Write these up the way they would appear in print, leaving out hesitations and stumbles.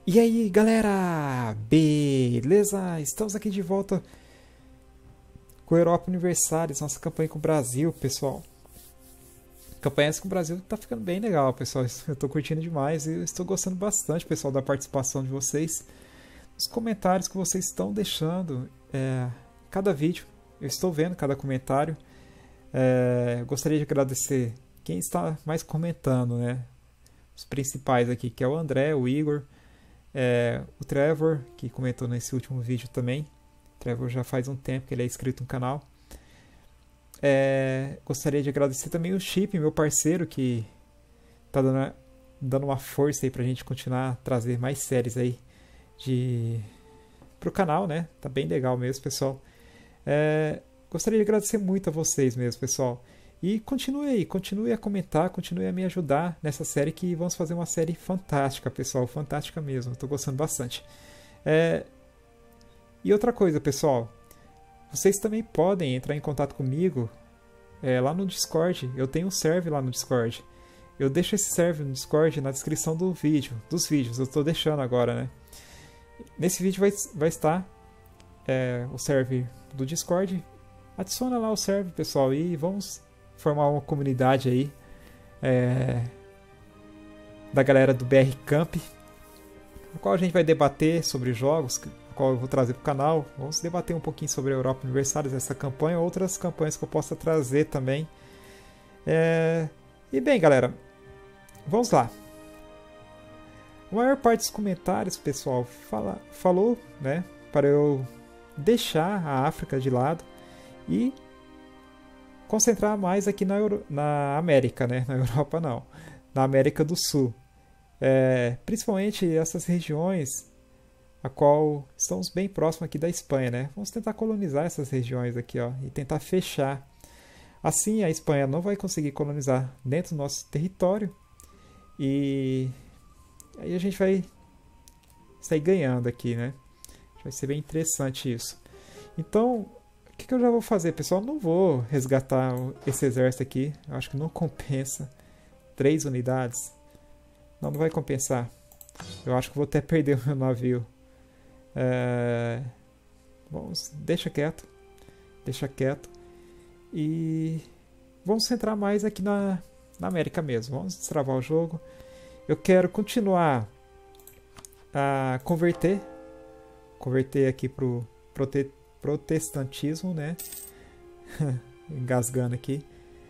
E aí, galera? Beleza? Estamos aqui de volta com a Europa Universalis, nossa campanha com o Brasil, pessoal. Campanha essa com o Brasil tá ficando bem legal, pessoal. Eu tô curtindo demais e eu estou gostando bastante, pessoal, da participação de vocês. Os comentários que vocês estão deixando. Cada vídeo, eu estou vendo cada comentário. Gostaria de agradecer quem está mais comentando, né? Os principais aqui, que é o André, o Igor. O Trevor, que comentou nesse último vídeo também. O Trevor já faz um tempo que ele é inscrito no canal. Gostaria de agradecer também o Chip, meu parceiro, que tá dando uma força aí pra gente continuar a trazer mais séries aí pro canal, né? Tá bem legal mesmo, pessoal. Gostaria de agradecer muito a vocês mesmo, pessoal. E continue aí, continue a comentar, continue a me ajudar nessa série, que vamos fazer uma série fantástica, pessoal, fantástica mesmo. Estou gostando bastante. E outra coisa, pessoal, vocês também podem entrar em contato comigo lá no Discord. Eu tenho um server lá no Discord. Eu deixo esse server no Discord na descrição dos vídeos. Eu estou deixando agora, né? Nesse vídeo vai estar o server do Discord. Adiciona lá o server, pessoal, e vamos formar uma comunidade aí da galera do BR Camp, no qual a gente vai debater sobre jogos, no qual eu vou trazer para o canal. Vamos debater um pouquinho sobre a Europa Universalis, essa campanha, outras campanhas que eu possa trazer também. E bem, galera, vamos lá. A maior parte dos comentários, pessoal, falou, né, para eu deixar a África de lado e concentrar mais aqui na América, né? Na Europa não, na América do Sul. Principalmente essas regiões a qual estamos bem próximos aqui da Espanha, né? Vamos tentar colonizar essas regiões aqui, ó, e tentar fechar. Assim a Espanha não vai conseguir colonizar dentro do nosso território e aí a gente vai sair ganhando aqui, né? Vai ser bem interessante isso. Então, o que eu já vou fazer, pessoal? Não vou resgatar esse exército aqui. Eu acho que não compensa. 3 unidades. Não vai compensar. Eu acho que vou até perder o meu navio. Deixa quieto. Deixa quieto. E vamos centrar mais aqui na América mesmo. Vamos destravar o jogo. Eu quero continuar a converter aqui pro protestantismo, né? Engasgando aqui.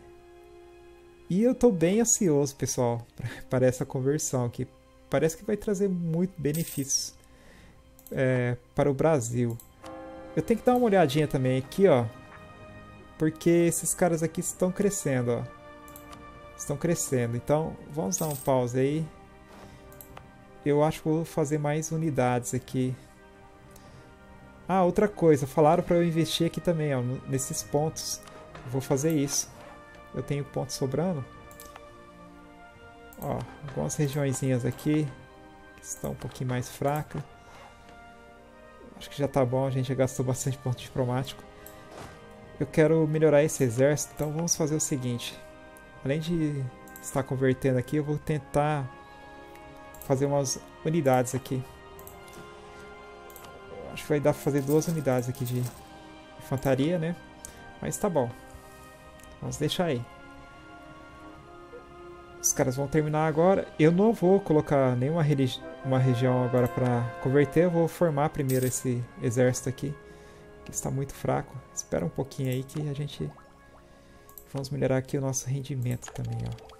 E eu estou bem ansioso, pessoal, para essa conversão aqui. Parece que vai trazer muito benefícios para o Brasil. Eu tenho que dar uma olhadinha também aqui, ó, porque esses caras aqui estão crescendo, ó. Estão crescendo. Então, vamos dar um pause aí. Eu acho que vou fazer mais unidades aqui. Ah, outra coisa, falaram para eu investir aqui também, ó, nesses pontos. Vou fazer isso. Eu tenho pontos sobrando. Ó, algumas regiõezinhas aqui que estão um pouquinho mais fracas. Acho que já tá bom, a gente já gastou bastante ponto diplomático. Eu quero melhorar esse exército, então vamos fazer o seguinte. Além de estar convertendo aqui, eu vou tentar fazer umas unidades aqui. Acho que vai dar para fazer 2 unidades aqui de infantaria, né? Mas tá bom. Vamos deixar aí. Os caras vão terminar agora. Eu não vou colocar nenhuma uma região agora para converter. Eu vou formar primeiro esse exército aqui, que está muito fraco. Espera um pouquinho aí que a gente... Vamos melhorar aqui o nosso rendimento também, ó.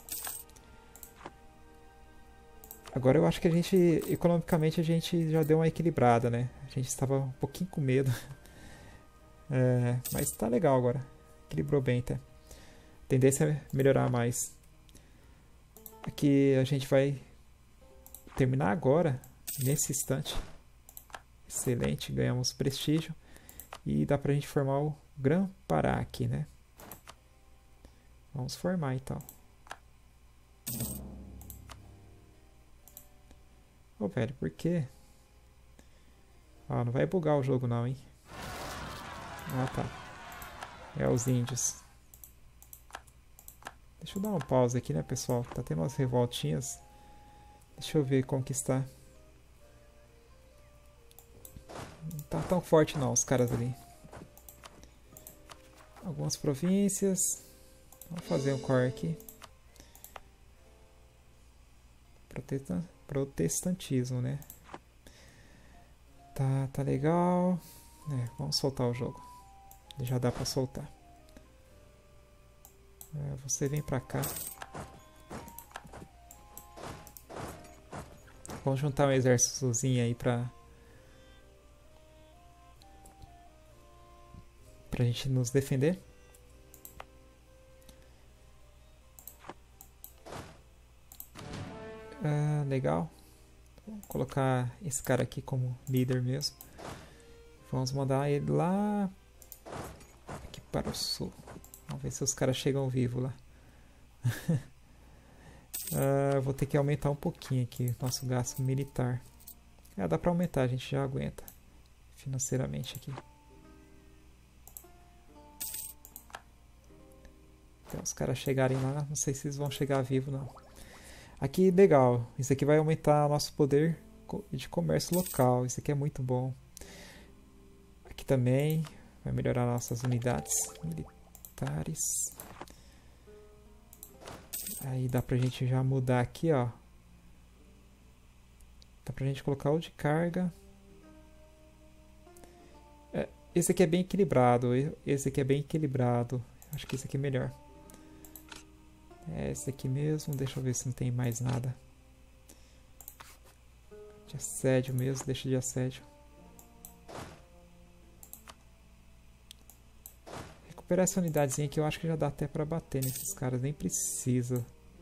Agora eu acho que a gente, economicamente, a gente já deu uma equilibrada, né? A gente estava um pouquinho com medo. Mas tá legal agora. Equilibrou bem até. A tendência é melhorar mais. Aqui a gente vai terminar agora, nesse instante. Excelente, ganhamos prestígio. E dá pra gente formar o Grã-Pará aqui, né? Vamos formar então. Ô, velho, por quê? Ah, não vai bugar o jogo não, hein? Ah, tá. É os índios. Deixa eu dar uma pausa aqui, né, pessoal? Tá tendo umas revoltinhas. Deixa eu ver como que está. tá tão forte não, os caras ali. Algumas províncias. Vamos fazer um core aqui. Protestantismo, né? Tá legal. Vamos soltar o jogo. Já dá pra soltar. Você vem pra cá. Vamos juntar um exércitozinho aí pra gente nos defender. Legal. Vou colocar esse cara aqui como líder mesmo. Vamos mandar ele lá aqui para o sul. Vamos ver se os caras chegam vivos lá. Vou ter que aumentar um pouquinho aqui nosso gasto militar. Dá pra aumentar, a gente já aguenta financeiramente aqui. Até os caras chegarem lá, não sei se eles vão chegar vivos não. Aqui, legal, isso aqui vai aumentar nosso poder de comércio local, isso aqui é muito bom. Aqui também vai melhorar nossas unidades militares. Aí dá pra gente já mudar aqui, ó. Dá pra gente colocar o de carga. Esse aqui é bem equilibrado, esse aqui é bem equilibrado. Acho que esse aqui é melhor. Esse aqui mesmo, deixa eu ver se não tem mais nada. De assédio mesmo, deixa de assédio. Recuperar essa unidadezinha aqui, eu acho que já dá até pra bater nesses caras, nem precisa.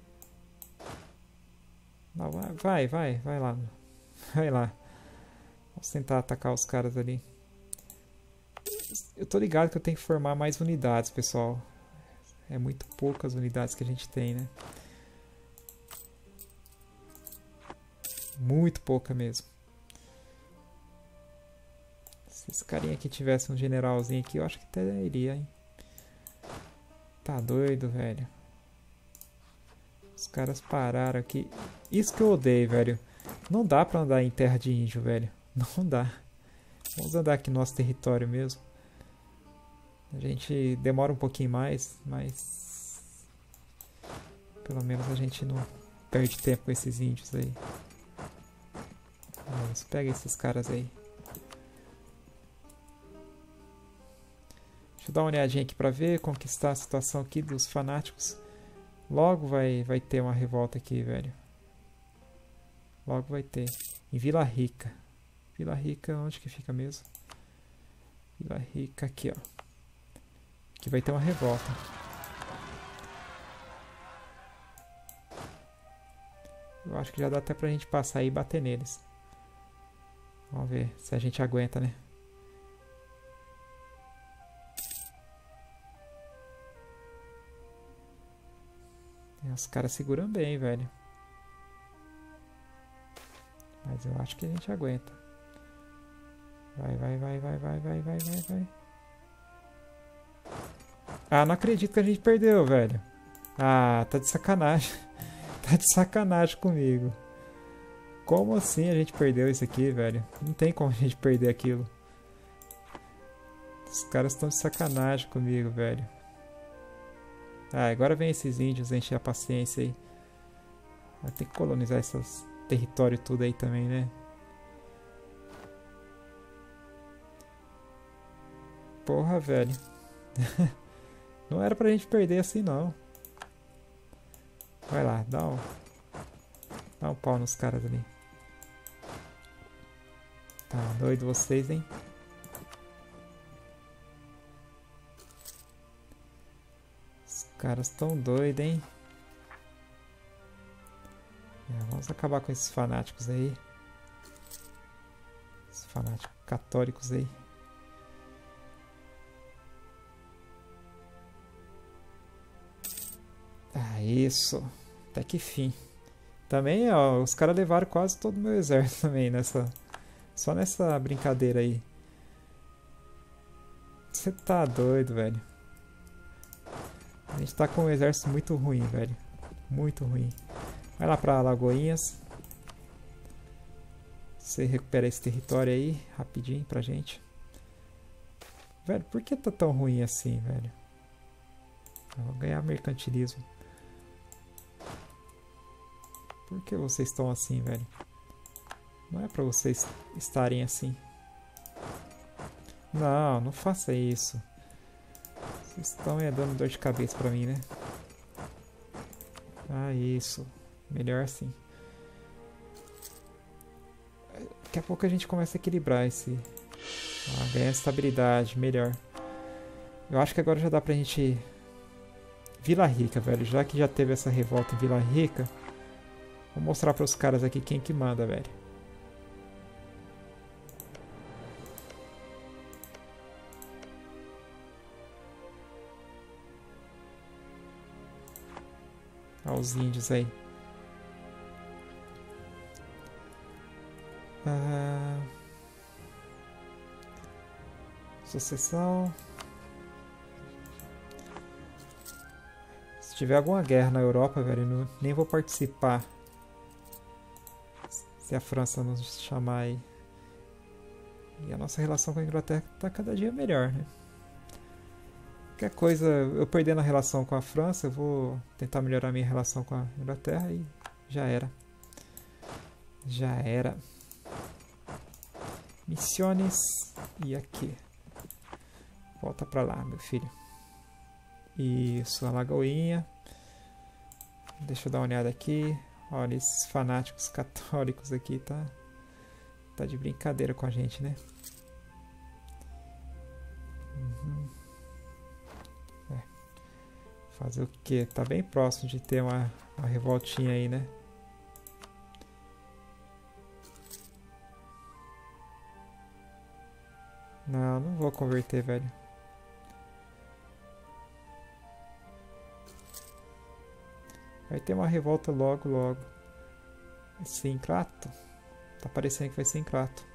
Não, vai lá. Vai lá. Vamos tentar atacar os caras ali. Eu tô ligado que eu tenho que formar mais unidades, pessoal. É muito poucas unidades que a gente tem, né? Muito pouca mesmo. Se esse carinha aqui tivesse um generalzinho aqui, eu acho que até iria, hein? Tá doido, velho. Os caras pararam aqui. Isso que eu odeio, velho. Não dá pra andar em terra de índio, velho. Não dá. Vamos andar aqui no nosso território mesmo. A gente demora um pouquinho mais, mas pelo menos a gente não perde tempo com esses índios aí. Vamos, pega esses caras aí. Deixa eu dar uma olhadinha aqui pra ver, conquistar a situação aqui dos fanáticos. Logo vai ter uma revolta aqui, velho. Logo vai ter. Em Vila Rica. Vila Rica, onde que fica mesmo? Vila Rica aqui, ó. Aqui vai ter uma revolta. Eu acho que já dá até pra gente passar aí e bater neles. Vamos ver se a gente aguenta, né? Os caras seguram bem, velho. Mas eu acho que a gente aguenta. Vai. Ah, não acredito que a gente perdeu, velho. Ah, tá de sacanagem. Tá de sacanagem comigo. Como assim a gente perdeu isso aqui, velho? Não tem como a gente perder aquilo. Os caras estão de sacanagem comigo, velho. Ah, agora vem esses índios encher a paciência aí. Vai ter que colonizar esses territórios tudo aí também, né? Porra, velho. Não era pra gente perder assim, não. Vai lá, dá um pau nos caras ali. Tá doido vocês, hein? Os caras tão doidos, hein? Vamos acabar com esses fanáticos aí. Esses fanáticos católicos aí. Isso, até que fim. Também, ó, os caras levaram quase todo o meu exército também só nessa brincadeira aí. Você tá doido, velho. A gente tá com um exército muito ruim, velho. Muito ruim. Vai lá pra Lagoinhas. Você recupera esse território aí, rapidinho pra gente. Velho, por que tá tão ruim assim, velho? Eu vou ganhar mercantilismo. Por que vocês estão assim, velho? Não é pra vocês estarem assim. Não, não faça isso. Vocês estão dando dor de cabeça pra mim, né? Ah, isso. Melhor assim. Daqui a pouco a gente começa a equilibrar esse... Ah, ganhar estabilidade, melhor. Eu acho que agora já dá pra gente... Vila Rica, velho. Já que já teve essa revolta em Vila Rica, vou mostrar para os caras aqui quem que manda, velho. Olha os índios aí. Sucessão. Se tiver alguma guerra na Europa, velho, nem vou participar. Se a França nos chamar aí. E a nossa relação com a Inglaterra tá cada dia melhor, né? Qualquer coisa, eu perdendo a relação com a França, eu vou tentar melhorar minha relação com a Inglaterra e já era. Já era. Missões. E aqui. Volta pra lá, meu filho. Isso, a Lagoinha. Deixa eu dar uma olhada aqui. Olha, esses fanáticos católicos aqui tá de brincadeira com a gente, né? Fazer o quê? Tá bem próximo de ter uma revoltinha aí, né? Não vou converter, velho. Vai ter uma revolta logo, logo. Vai ser Encrato? Tá parecendo que vai ser Encrato.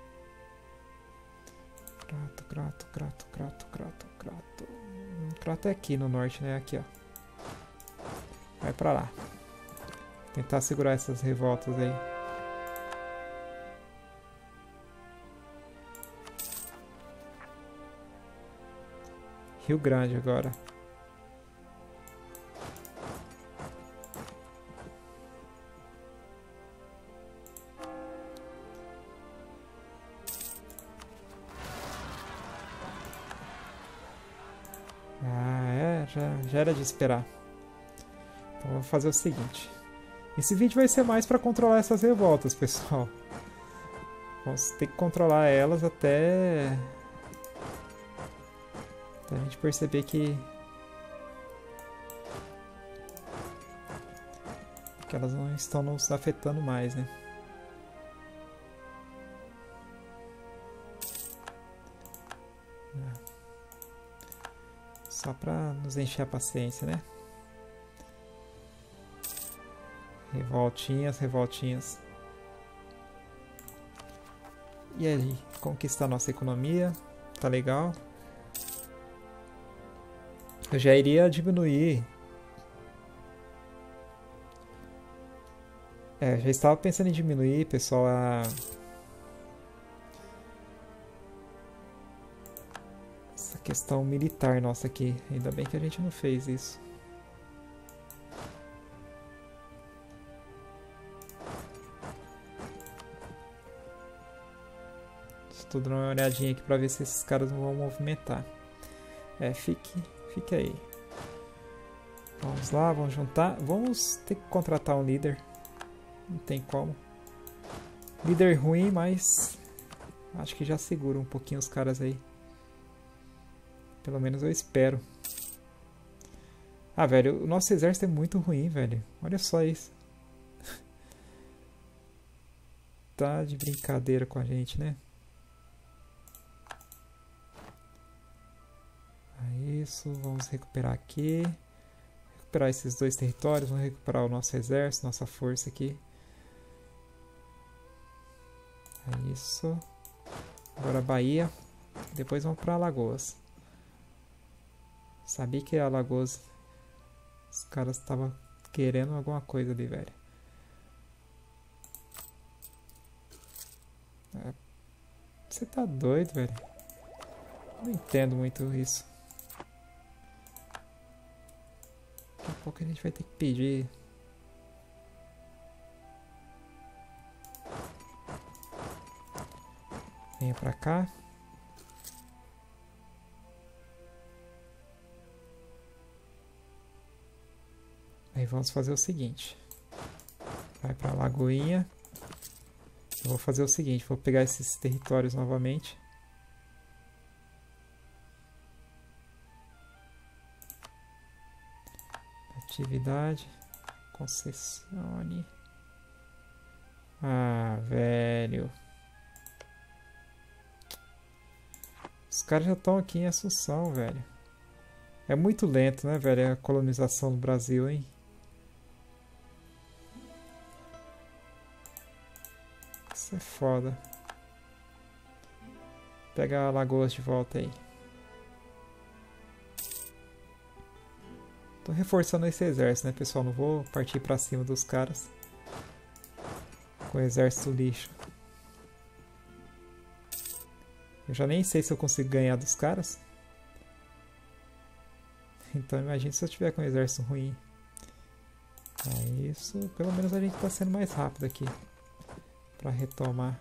Crato. Crato é aqui no norte, né? Aqui, ó. Vai pra lá. Tentar segurar essas revoltas aí. Rio Grande agora. Já era de esperar. Então vamos fazer o seguinte. Esse vídeo vai ser mais para controlar essas revoltas, pessoal. Vamos ter que controlar elas até a gente perceber que elas não estão nos afetando mais, né? Só para nos encher a paciência, né? Revoltinhas. E aí, como que está a nossa economia? Tá legal? Eu já iria diminuir. Já estava pensando em diminuir, pessoal, essa questão militar nossa aqui. Ainda bem que a gente não fez isso. Estou dando uma olhadinha aqui para ver se esses caras não vão movimentar. Fique aí. Vamos lá, vamos juntar. Vamos ter que contratar um líder. Não tem como. Líder ruim, mas acho que já segura um pouquinho os caras aí. Pelo menos eu espero. Ah, velho, o nosso exército é muito ruim, velho. Olha só isso. Tá de brincadeira com a gente, né? Isso, vamos recuperar aqui. Recuperar esses dois territórios. Vamos recuperar o nosso exército, nossa força aqui. Isso. Agora Bahia. Depois vamos para Alagoas. Sabia que Alagoas... Os caras estavam querendo alguma coisa ali, velho. Você tá doido, velho? Não entendo muito isso. Daqui a pouco a gente vai ter que pedir. Venha pra cá. Aí vamos fazer o seguinte. Vai pra Lagoinha. Eu vou fazer o seguinte, vou pegar esses territórios novamente. Atividade. Concessione. Ah, velho. Os caras já estão aqui em Assunção, velho. É muito lento, né, velho, a colonização do Brasil, hein? Isso é foda. Pega Alagoas de volta aí. Tô reforçando esse exército, né, pessoal? Não vou partir pra cima dos caras com o exército lixo. Eu já nem sei se eu consigo ganhar dos caras. Então imagine se eu tiver com um exército ruim. Isso, pelo menos a gente tá sendo mais rápido aqui pra retomar.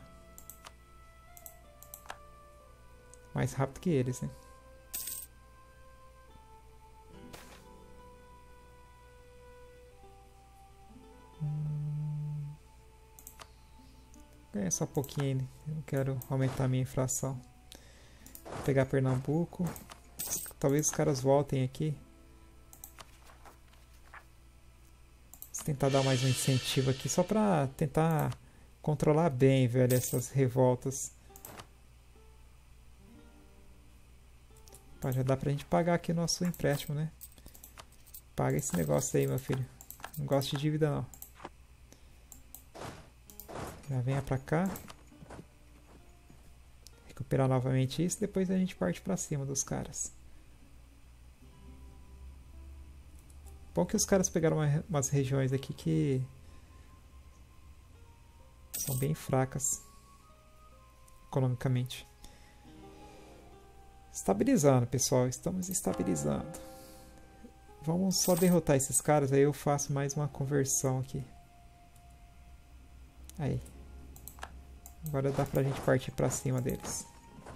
Mais rápido que eles, né? Ganha só um pouquinho, eu quero aumentar a minha inflação. Vou pegar Pernambuco. Talvez os caras voltem aqui. Vou tentar dar mais um incentivo aqui só pra tentar controlar bem, velho, essas revoltas. Pá, já dá pra gente pagar aqui o nosso empréstimo, né? Paga esse negócio aí, meu filho. Não gosto de dívida, não. Já venha pra cá. Recuperar novamente isso. Depois a gente parte pra cima dos caras. Bom que os caras pegaram umas regiões aqui que são bem fracas economicamente. Estabilizando, pessoal. Estamos estabilizando. Vamos só derrotar esses caras. Aí eu faço mais uma conversão aqui. Aí. Agora dá pra gente partir pra cima deles.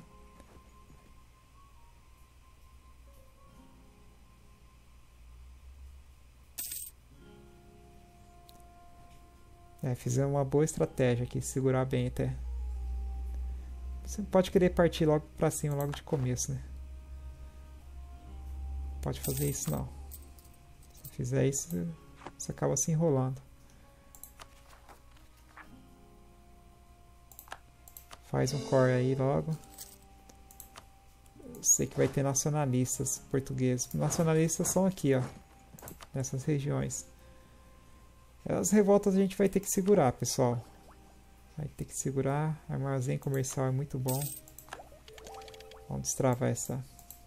Fizemos uma boa estratégia aqui. Segurar bem até. Você não pode querer partir logo pra cima, logo de começo, né? Não pode fazer isso, não. Se fizer isso, você acaba se enrolando. Faz um core aí logo. Eu sei que vai ter nacionalistas portugueses. Nacionalistas são aqui, ó. Nessas regiões. As revoltas a gente vai ter que segurar, pessoal. Vai ter que segurar. Armazém comercial é muito bom. Vamos destravar essa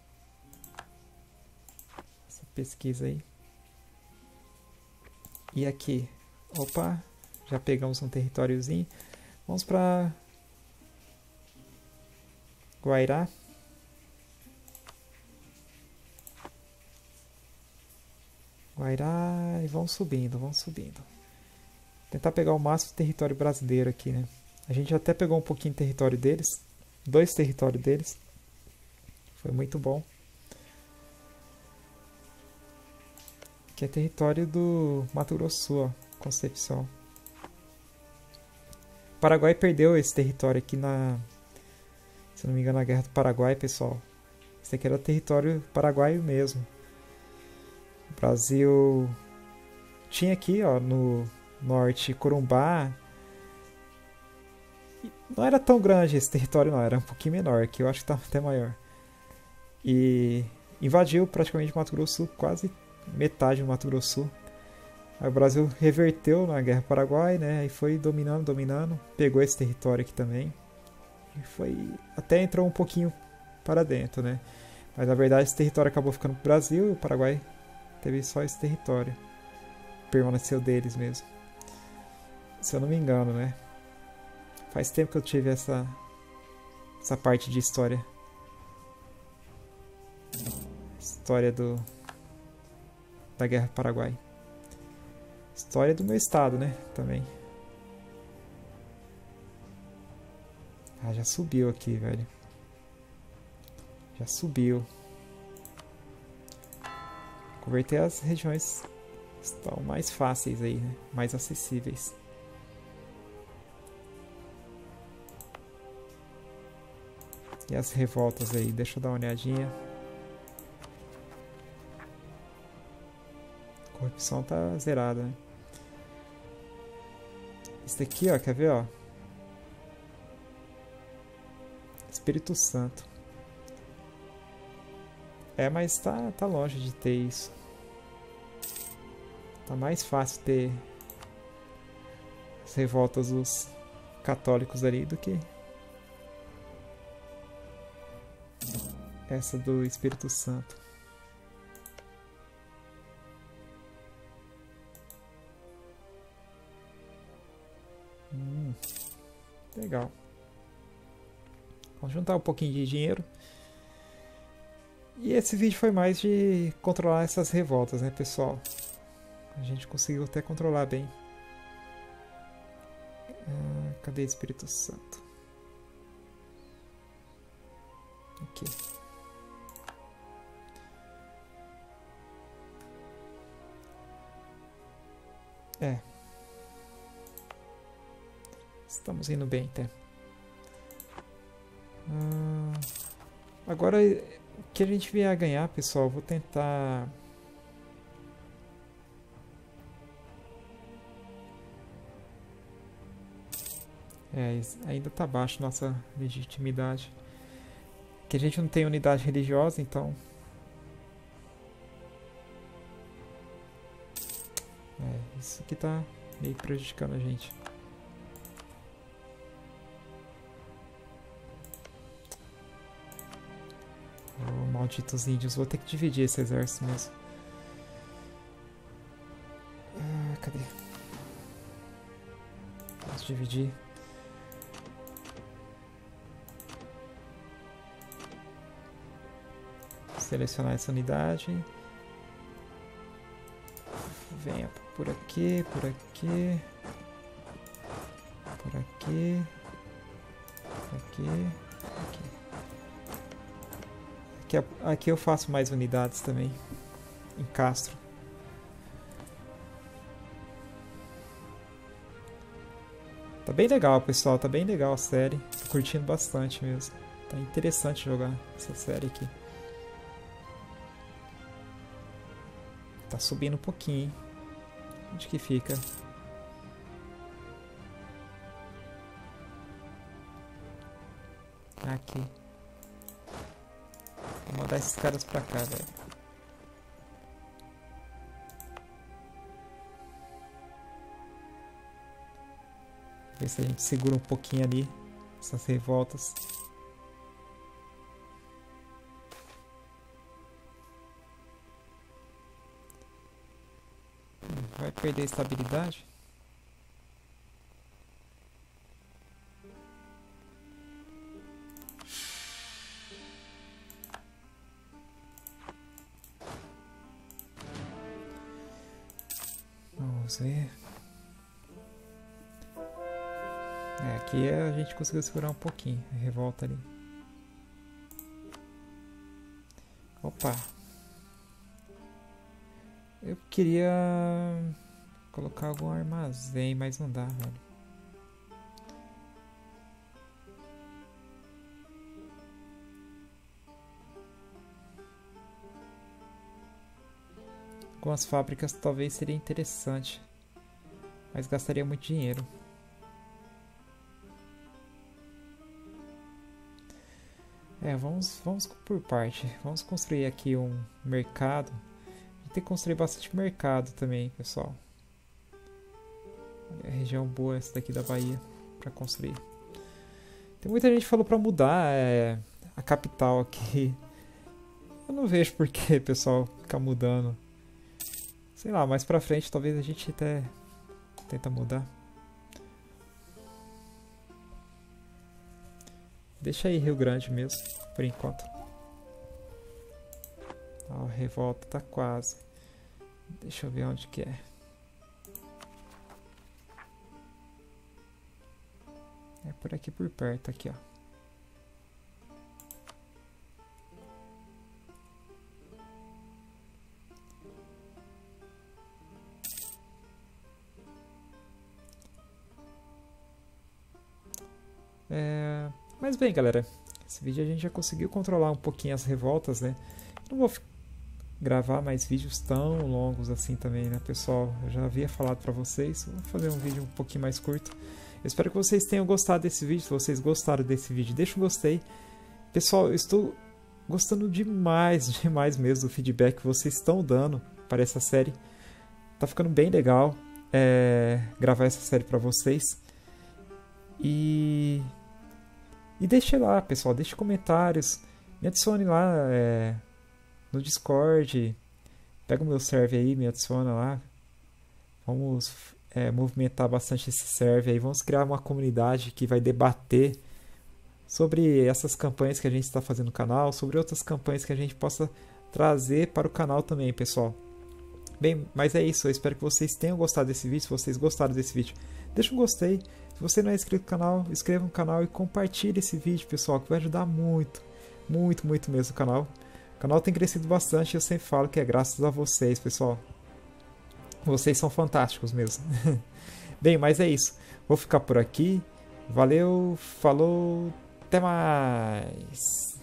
pesquisa aí. E aqui. Opa. Já pegamos um territóriozinho. Vamos para Guairá. Guairá e vamos subindo, vamos subindo. Tentar pegar o máximo de território brasileiro aqui, né? A gente até pegou um pouquinho de território deles. 2 territórios deles. Foi muito bom. Que é território do Mato Grosso, ó, Concepción. O Paraguai perdeu esse território aqui na... Se não me engano, na Guerra do Paraguai, pessoal. Esse aqui era território paraguaio mesmo. O Brasil tinha aqui, ó, no norte, Corumbá. Não era tão grande esse território, não. Era um pouquinho menor. Aqui eu acho que tá até maior. E invadiu praticamente Mato Grosso, quase metade do Mato Grosso. Aí o Brasil reverteu na Guerra do Paraguai, né? E foi dominando, dominando. Pegou esse território aqui também. E foi... Até entrou um pouquinho para dentro, né? Mas na verdade esse território acabou ficando pro Brasil e o Paraguai teve só esse território. Permaneceu deles mesmo. Se eu não me engano, né? Faz tempo que eu tive essa parte de história. História da Guerra do Paraguai. História do meu estado, né? Também. Ah, já subiu aqui, velho. Já subiu. Converter as regiões estão mais fáceis aí, né? Mais acessíveis. E as revoltas aí, deixa eu dar uma olhadinha. A corrupção tá zerada, né? Isso daqui, ó, quer ver, ó? Espírito Santo. É, mas tá longe de ter isso. Tá mais fácil ter as revoltas dos católicos ali do que essa do Espírito Santo. Legal. Vamos juntar um pouquinho de dinheiro. E esse vídeo foi mais de controlar essas revoltas, né, pessoal? A gente conseguiu até controlar bem. Cadê Espírito Santo? Aqui. É. Estamos indo bem até. Agora, o que a gente vier a ganhar, pessoal, eu vou tentar... ainda tá baixo nossa legitimidade. Que a gente não tem unidade religiosa, então... isso aqui tá meio prejudicando a gente. Malditos índios, vou ter que dividir esse exército mesmo. Cadê? Posso dividir. Selecionar essa unidade. Venha por aqui, por aqui. Por aqui. Aqui. Aqui. Aqui eu faço mais unidades também. Em Castro. Tá bem legal, pessoal. Tá bem legal a série. Tô curtindo bastante mesmo. Tá interessante jogar essa série aqui. Tá subindo um pouquinho, hein? Onde que fica? Aqui. Vou mandar esses caras pra cá, velho. Ver se a gente segura um pouquinho ali essas revoltas. Vai perder a estabilidade? Vamos ver. Aqui a gente conseguiu segurar um pouquinho a revolta ali. Opa! Eu queria colocar algum armazém, mas não dá, velho. Algumas fábricas talvez seria interessante, mas gastaria muito dinheiro. Vamos por parte. Vamos construir aqui um mercado. Tem que construir bastante mercado também, pessoal. É região boa essa daqui da Bahia para construir. Tem muita gente que falou para mudar a capital aqui. Eu não vejo por que, pessoal, ficar mudando. Sei lá, mais pra frente talvez a gente até tenta mudar. Deixa aí Rio Grande mesmo, por enquanto. Ó, a revolta tá quase. Deixa eu ver onde que é. É por aqui por perto, aqui ó. Mas bem, galera, esse vídeo a gente já conseguiu controlar um pouquinho as revoltas, né? Não vou gravar mais vídeos tão longos assim também, né, pessoal? Eu já havia falado pra vocês, vou fazer um vídeo um pouquinho mais curto. Eu espero que vocês tenham gostado desse vídeo. Se vocês gostaram desse vídeo, deixa um gostei. Pessoal, eu estou gostando demais, demais mesmo do feedback que vocês estão dando para essa série. Tá ficando bem legal gravar essa série pra vocês. E deixe lá, pessoal, deixe comentários, me adicione lá no Discord, pega o meu server aí, me adiciona lá, vamos movimentar bastante esse server aí, vamos criar uma comunidade que vai debater sobre essas campanhas que a gente está fazendo no canal, sobre outras campanhas que a gente possa trazer para o canal também, pessoal. Bem, mas é isso, eu espero que vocês tenham gostado desse vídeo. Se vocês gostaram desse vídeo, deixa um gostei. Se você não é inscrito no canal, inscreva no canal e compartilhe esse vídeo, pessoal, que vai ajudar muito, muito, muito mesmo o canal. O canal tem crescido bastante e eu sempre falo que é graças a vocês, pessoal. Vocês são fantásticos mesmo. Bem, mas é isso. Vou ficar por aqui. Valeu, falou, até mais!